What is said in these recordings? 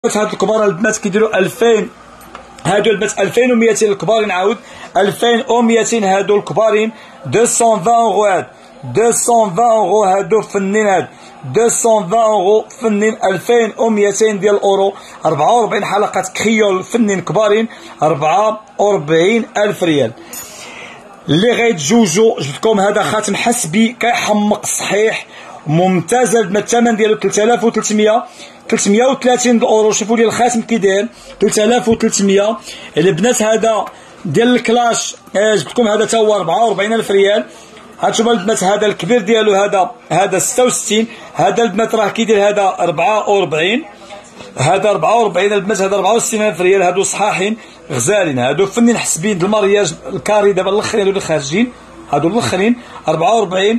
هاد الكبار البنات كيديروا 2000. هادو البنات 2200 الكبارين، عاود 2200 هادو الكبارين. 220 اورو هاد 220 اورو هادو فنين، هاد 220 اورو فنين. 2200 ديال الاورو. 44 حلقة كريول فنين كبارين، 44000 ريال. اللي غيتزوجو جبتكم هذا خاتم حسبي كيحمق صحيح ممتاز. الثمن ديالو 3300 330 الاورو. شوفوا لي الخاتم كي داير 3300 البنات. هذا ديال الكلاش جبتكم هذا تا هو 44000 ريال. هانتوما البنات هذا الكبير ديالو هذا 66. هذا البنات راه كيدير هذا 44. هذا 44 البنات. هذا 64000 ريال. هادو صحاحين غزالين، هادو فنين حسبين المارياج الكاري دابا الاخرين هادو اللي خارجين، هادو الاخرين 44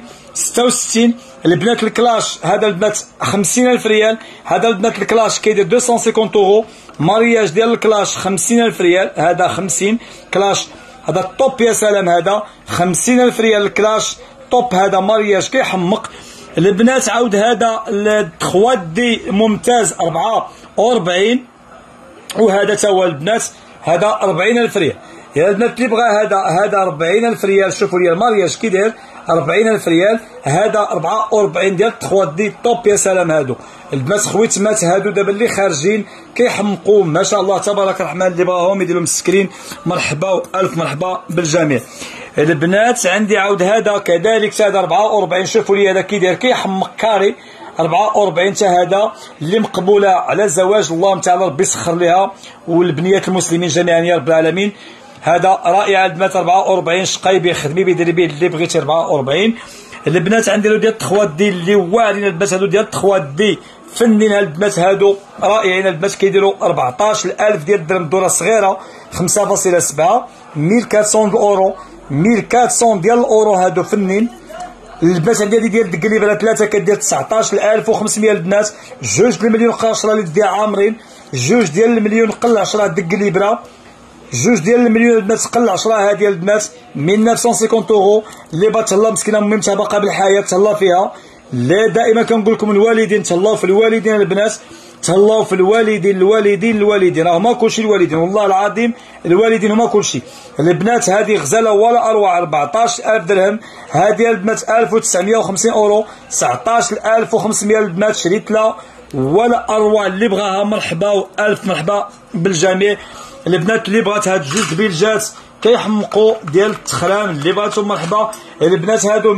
66 البنات. الكلاش هذا البنات 50000 ريال. هذا البنات الكلاش كيدير 250 اورو. مارياج ديال الكلاش 50000 ريال. هذا 50 كلاش، هذا الطوب يا سلام. هذا 50000 ريال الكلاش طوب. هذا مارياج كيحمق البنات. عاود هذا 3 دي ممتاز 44. وهذا تا هو البنات هذا 40000 ريال. يا البنات اللي بغى هذا 40000 ريال. شوفوا لي المارياج كي داير 40000 ريال. هذا 44 ديال 3 دي طوب يا سلام. هادو البنات خويتمات هادو دابا اللي خارجين كيحمقوا ما شاء الله تبارك الرحمن. اللي بغاهم يديروا مسكرين مرحبا والف مرحبا بالجميع. البنات عندي عاود هذا كذلك هذا 44. شوفوا لي هذا كي داير كيحمق كاري 44 تا هذا اللي مقبوله على الزواج. اللهم تعالى ربي يسخر ليها والبنيات المسلمين جميعا يا رب العالمين. هذا رائع البنات 44 شقيبي خدمي بيديري به اللي بغيتي 44. البنات عندي له ديال 3 دي اللي واعرين البنات. هادو ديال 3 دي فنين البنات. هادو رائعين البنات كيديروا 14000 ديال الدرهم. الدوره صغيره 5.7 1400 اورو. 1400 ديال الاورو هادو فنين البنات. عندي هادي ديال الدقليبره 3 كدير 19500 البنات. 2 المليون قل 10 اللي ديال عامرين. 2 المليون قل 10 دقليبره. 2 المليون البنات قل 10 هادي البنات 1950 اورو. اللي بغات تهلا مسكينه ممتها باقا بالحياه تهلا فيها. لا دائما كنقول لكم الوالدين تهلاو في الوالدين البنات، تهلاو في الوالدين هما كلشي. الوالدين والله العظيم الوالدين هما كلشي. البنات هذه غزاله ولا اروع 14000 درهم. هذه البنات 1950 اورو. 19500 البنات شريت لها ولا اروع. اللي بغاها مرحبا والف مرحبا بالجميع. البنات اللي بغات هاد جوج بيلجات كيحمقوا ديال التخرام اللي بغاتهم مرحبا. البنات هادو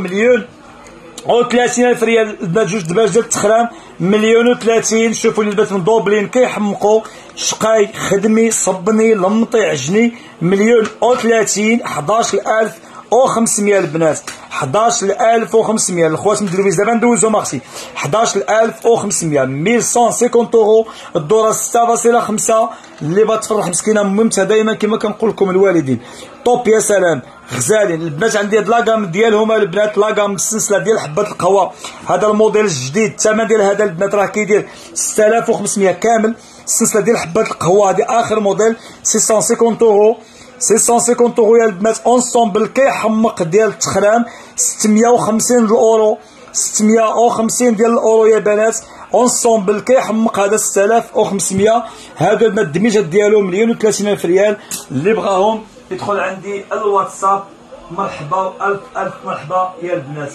1,30,000 ريال. البنات جوج دباج ديال التخرام 1,30,000. شوفوا لي البنات مدوبلين كيحمقوا شقاي خدمي صبني لمطي عجني 1,30,000. 11500 البنات 11500 الخوات من درويز دابا ندوزو ماختي 11500 1150 اورو. الدوره 6.5 اللي بغات تفرح مسكينه ممتها دائما كما كنقول لكم الوالدين طوب يا سلام غزالين. البنات عندي هاد لاكام ديالهم البنات لاكام السلسله ديال حبات القهوه. هذا الموديل الجديد الثمن ديال هذا البنات راه كيدير 6500 كامل. السلسله ديال حبات القهوه هذه اخر موديل 650 اورو. 650 اورو يا البنات. اونسومبل كيحمق ديال التخرام 650 الاورو. 650 ديال الاورو يا بنات. اونسومبل كيحمق هذا 6500. هذا البنات الدميجات ديالو 1,30,000 ريال. اللي بغاهم يدخل عندي الواتساب مرحبا الف مرحبا يا البنات.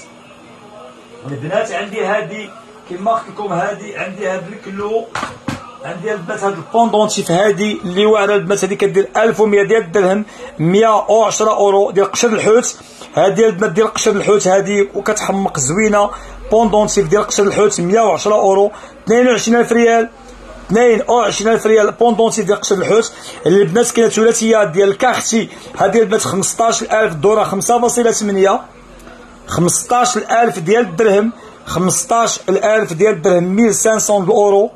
البنات عندي هذه كما قلت لكم هذه عندي هذا الكلو. عندي البنات هاد البوندونتيف هادي اللي واعره البنات. هادي كدير 1100 ديال الدرهم 110 اورو ديال قشر الحوت. هادي البنات ديال قشر الحوت هادي وكتحمق زوينه. بوندونتيف ديال قشر الحوت 110 اورو. 22000 ريال. 22000 ريال بوندونتيف ديال قشر الحوت. البنات كاينه ثلاثيه ديال الكارتي. هادي البنات 15000 الدوره 5.8 15000 ديال الدرهم. 15000 ديال الدرهم 1500 اورو.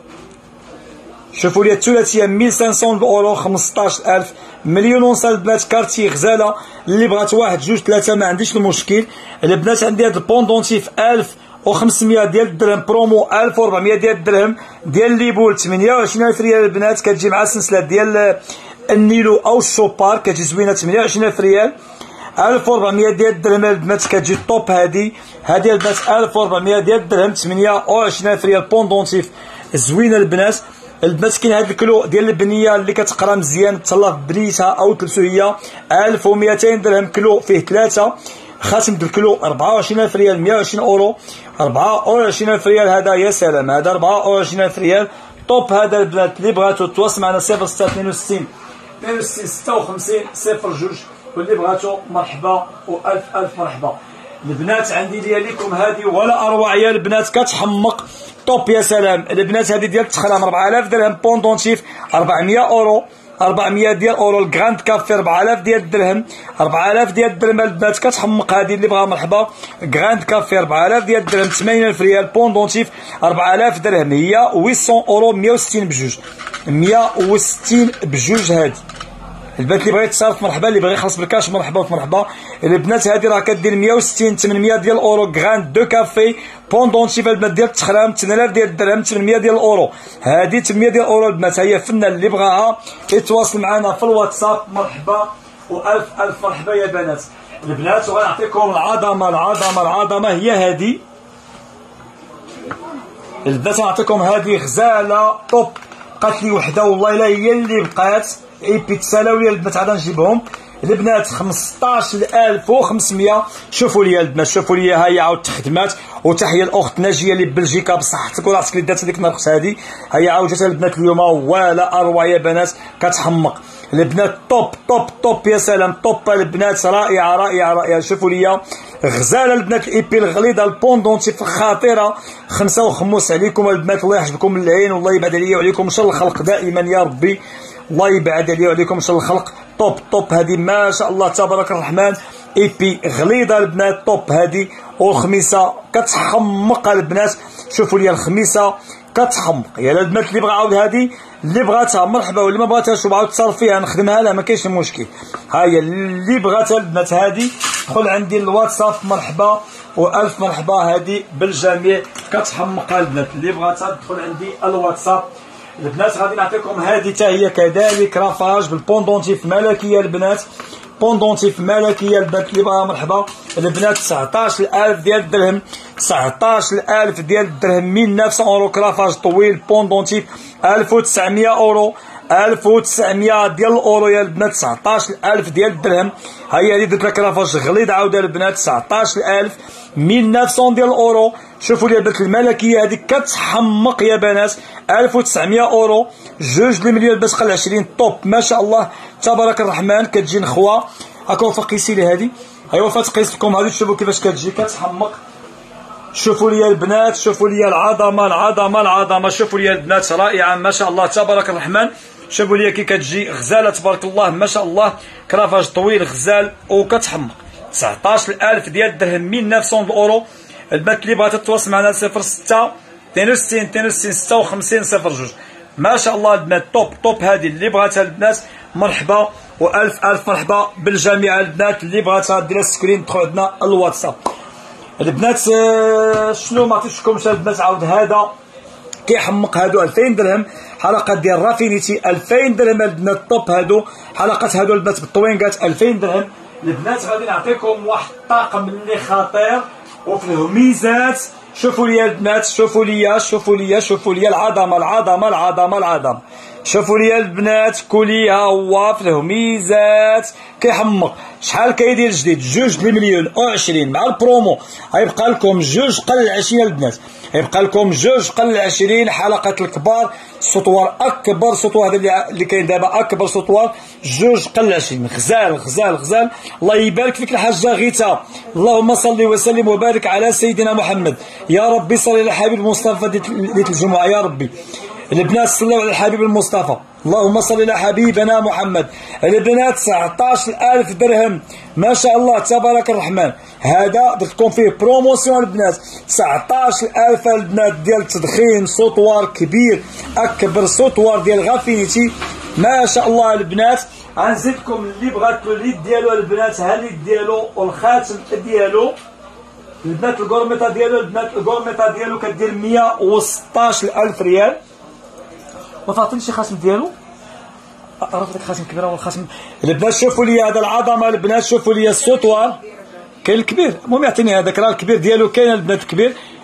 شوفوا لي الثلاثيه 1500 اورو 15000 مليون ونص البنات. كارتي غزاله اللي بغات واحد جوج ثلاثه ما عنديش المشكل. البنات عندي هذا البوندونتيف 1500 ديال الدرهم برومو 1400 ديال الدرهم ديال ليبول 28000 ريال البنات. كتجي مع السلسله ديال النيلو او الشوبار كتجي زوينه 28000 ريال. 1400 ديال الدرهم البنات كتجي طوب. هذه البنات 1400 ديال الدرهم 28000 ريال بوندونتيف زوينه البنات. البنات كاين هاد الكلو ديال البنيه اللي كتقرا مزيان تهلا في بنيتها او تلبسو هي 1200 درهم كيلو، فيه 3 خاتم د الكيلو 24000 ريال 120 اورو 24000 ريال. هذا يا سلام، هذا 24000 ريال طوب. هذا البنات اللي بغاتو تواصل معنا 0662 62 56 02، واللي بغاتو مرحبا والف الف مرحبا. البنات عندي ديالكم هذه ولا اروع يا البنات، كتحمق طوب يا سلام. البنات هذه ديال التخرام 4000 درهم بوندونتيف 400 اورو 400 ديال اورو. الكراند كافي 4000 ديال الدرهم 4000 ديال الدرهم البنات، كتحمق هذه اللي بغا مرحبا. كراند كافي 4000 ديال الدرهم 80000 ريال بوندونتيف 4000 درهم هي 800 اورو 160 بجوج 160 بجوج. هذه البنات اللي بغا يتصرف مرحبا، اللي بغا يخلص بالكاش مرحبا في مرحبا. البنات هذه راه كدير 160 800 ديال الاورو. كراند دو كافي بوندونتيف البنات ديال التخرام 8000 ديال الدرهم 800 ديال الاورو. هذه 800 ديال الاورو البنات. هي فنان اللي بغاها يتواصل معنا في الواتساب مرحبا والف الف مرحبا يا بنات. البنات وغنعطيكم العظمه هي هذه البنات. نعطيكم هذه غزاله طوب، بقات لي وحده والله الا هي اللي بقات اي بيتسالاو لي البنات. عاد نجيبهم البنات 15500. شوفوا لي البنات، شوفوا لي ها هي عاود تخدمات. وتحيه الاخت ناجيه اللي بلجيكا بصحتك وراسك اللي دات هذيك النرخص. هذه هي عاود جات البنات اليوم ولا اروع يا بنات، كتحمق البنات. طوب يا سلام طوب البنات، رائعه. شوفوا لي غزاله البنات، الايبي الغليظه البوندونتيف خطيره. 5 وخموس عليكم البنات، الله يحفظكم العين والله يبعد عليا وعليكم شر الخلق دائما يا ربي، الله يبعد عليا وعليكم شر الخلق. طوب هذه ما شاء الله تبارك الرحمن، ايبي غليظه البنات طوب هذه. والخميسه كتحمق البنات، شوفوا لي الخميسه كتحمق يا البنات. اللي بغا عاود هذه اللي بغاتها مرحبا، واللي ما بغاتهاش وبعاود تصرف فيها نخدمها لها ما كاينش مشكل. ها هي اللي بغاتها البنات هذه دخل عندي الواتساب مرحبا والف مرحبا. هذه بالجميع كتحمق البنات، اللي بغاتها تدخل عندي الواتساب. البنات غادي نعطيكم هذه حتى هي كذلك رافاج بالبوندونتيف ملكيه البنات، بوندونتيف ملكيه البنات اللي بغاها مرحبا. البنات 19000 ديال الدرهم 19000 ديال الدرهم 1900 اورو. كرافاج طويل بوندونتيف 1900 اورو 1900 ديال الاورو يا البنات. 19000 ديال الدرهم. هي هذه درت لك كرافاج غليظ عاود البنات 19000 1900 ديال الاورو. شوفوا لي البنات الملكيه هذه كتحمق يا بنات 1900 اورو. 2 مليون باش قل 20 طوب ما شاء الله تبارك الرحمن. كتجي نخوه هاكا وفا قيسي لي هذه، ايوا فات قيس لكم هذه. شوفوا كيفاش كتجي كتحمق. شوفوا لي البنات، شوفوا لي العظمه. شوفوا لي البنات رائعه ما شاء الله تبارك الرحمن. شوفوا لي كي كتجي غزاله تبارك الله ما شاء الله. كرافاج طويل غزال وكتحمق. 19000 ديال الدرهم 1900 اورو. البنات اللي بغات تتواصل معنا 06 62 56 02 ما شاء الله البنات. طوب هذه اللي بغاتها البنات مرحبا والف الف مرحبا بالجميع. البنات اللي بغاتها دير السكرين دخلوا عندنا الواتساب. البنات شنو ما عطيتكمش البنات عاود هذا كيحمق. هادو 2000 درهم حلقه ديال رافينيتي 2000 درهم البنات. طوب هادو حلقات هادو البنات بالطوينكات 2000 درهم. البنات غادي نعطيكم واحد الطاقم اللي خطير وفي الهميزات. شوفوا لي البنات، شوفوا لي العظمه. شوفوا لي البنات كليها هو في الهميزات كيحمق. شحال كيدير جديد 2 مليون و20 مع البرومو. غيبقى لكم 2 قل 20 البنات، يبقى لكم 2 قل 20 حلقه الكبار. سطوار اكبر سطوار هذا اللي كاين دابا، اكبر سطوار 2 قل 20. غزال. الله يبارك فيك الحاجه غيتا. اللهم صل وسلم وبارك على سيدنا محمد. يا ربي صل على الحبيب المصطفى ليله الجمعه يا ربي. البنات صلوا على الحبيب المصطفى. اللهم صل على حبيبنا محمد. البنات 19000 درهم ما شاء الله تبارك الرحمن. هذا درت لكم فيه بروموسيون البنات. 19000 البنات ديال تدخين سطوار كبير، اكبر سطوار ديال غافينيتي ما شاء الله البنات. غنزيدكم اللي بغات له اليد ديالو البنات، ها اليد ديالو والخاتم ديالو البنات. الكورميطه ديالو البنات، الكورميطه ديالو كدير 116000 ريال. ما فاطمش شي خاتم ديالو، عرفت داك الخاتم كبير ولا الخاتم. البنات شوفوا لي هذا العظمه البنات، شوفوا لي السطوار كاين الكبير. المهم يعطيني هذاك راه الكبير ديالو كاين البنات الكبير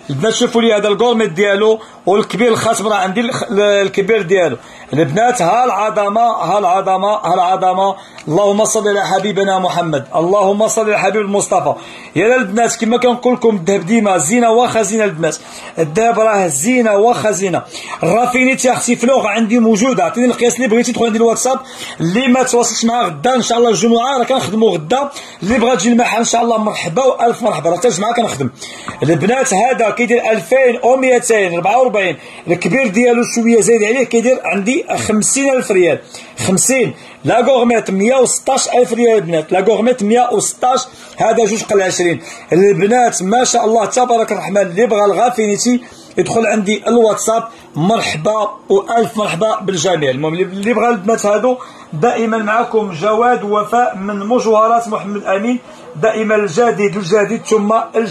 البنات شوفوا لي هذا الكورميت ديالو، والكبير الخاتم راه عندي الكبير ديالو. البنات ها العظمه ها العظمه ها العظمه. اللهم صل على حبيبنا محمد، اللهم صل على حبيب المصطفى. يا البنات كما كنقول لكم الذهب ديما زينه وخزينه. البنات الذهب راه زينه وخزينه. الرافينيتي اختي فلوغ عندي موجوده، عطيني القياس اللي بغيتي. دخل عندي الواتساب، اللي ما تواصلش معاه غدا ان شاء الله الجمعه راه كنخدموا غدا، اللي بغا تجي المحل ان شاء الله مرحبا والف مرحبا، راه حتى الجمعه كنخدم. البنات هذا كيدير 2244، الكبير ديالو شويه زايد عليه كيدير عندي 50,000 ريال. 50 لا غورميت 116,000 ريال البنات، لا غورميت 116، هذا جوج قل 20. البنات ما شاء الله تبارك الرحمن. اللي بغى الغافينيتي يدخل عندي الواتساب، مرحبا والف مرحبا بالجميع. المهم اللي بغى البنات هادو دائما معكم جواد وفاء من مجوهرات محمد امين، دائما الجديد ثم